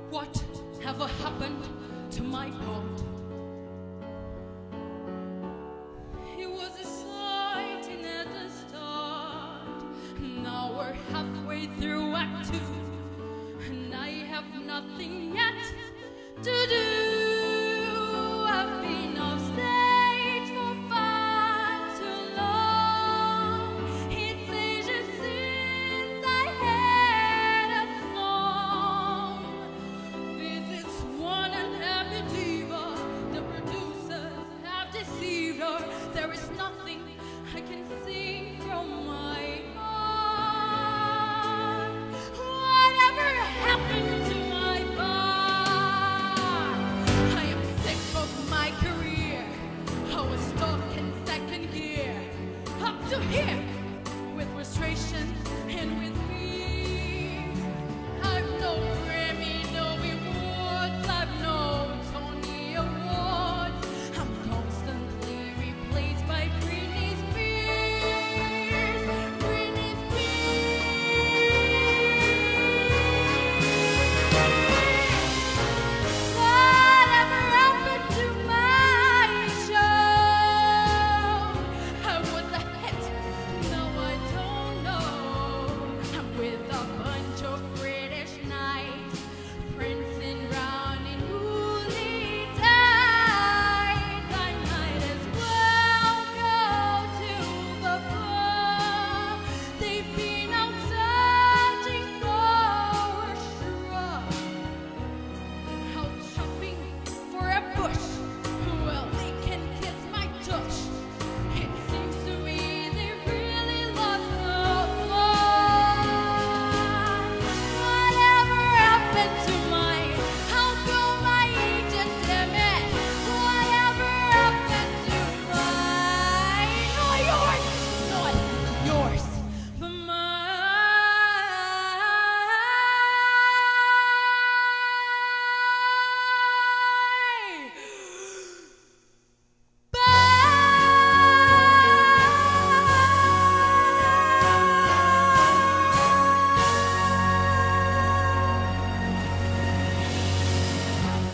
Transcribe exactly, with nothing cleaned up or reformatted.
What ever happened to my God? It was exciting at the start. Now we're halfway through Act Two, and I have nothing yet to do. I've been off stage for far too long. It's ages since I had a song. This is one unhappy diva. The producers have deceived her. There is nothing I can sing from my heart. Whatever happened to my part? I am sick of my career. I was stuck in second gear. Up to here.